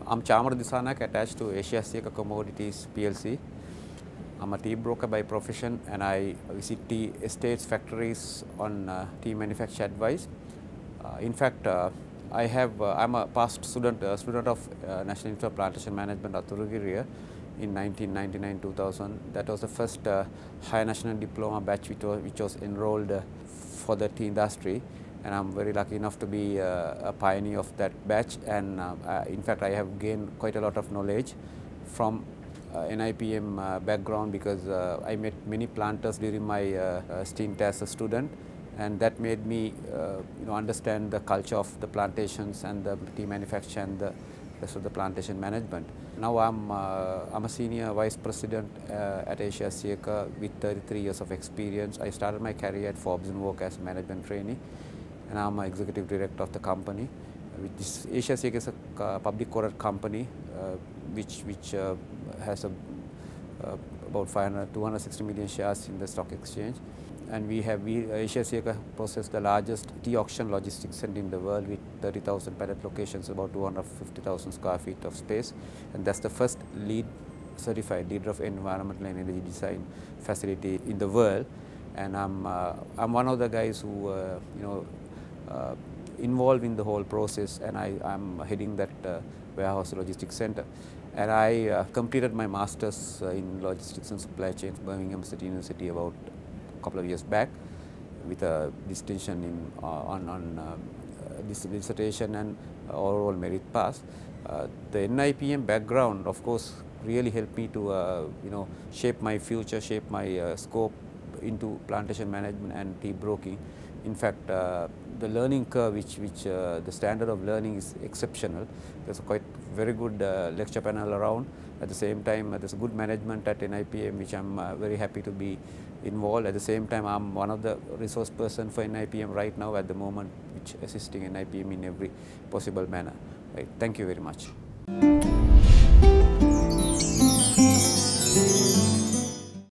I'm Chamara Dissanayake, attached to Asia Commodities PLC. I'm a tea broker by profession, and I visit tea estates, factories on tea manufacture advice. In fact, I'm a past student of National Institute of Plantation Management at Turugiriya in 1999-2000. That was the first higher national diploma batch which was enrolled for the tea industry, and I'm very lucky enough to be a pioneer of that batch. And in fact, I have gained quite a lot of knowledge from NIPM background, because I met many planters during my stint as a student, and that made me understand the culture of the plantations and the tea manufacture and the rest of the plantation management. Now I'm a senior vice president at Asiaceka with 33 years of experience. I started my career at Forbes & Work as a management trainee, and I'm an executive director of the company. This Asiaceka is a public quoted company which has about 260 million shares in the stock exchange. And Asiaceka possesses the largest tea auction logistics center in the world with 30,000 pallet locations, about 250,000 square feet of space. And that's the first certified leader of environmental and energy design facility in the world. And I'm one of the guys who involved in the whole process, and I'm heading that warehouse logistics center. And I completed my master's in logistics and supply chains, Birmingham City University, about a couple of years back, with a distinction in dissertation and overall merit pass. The NIPM background, of course, really helped me to shape my future, shape my scope into plantation management and tea broking. In fact, the learning curve, the standard of learning is exceptional. There's a very good lecture panel around. At the same time, there's good management at NIPM, which I'm very happy to be involved. At the same time, I'm one of the resource person for NIPM right now at the moment, which assisting NIPM in every possible manner. Right. Thank you very much.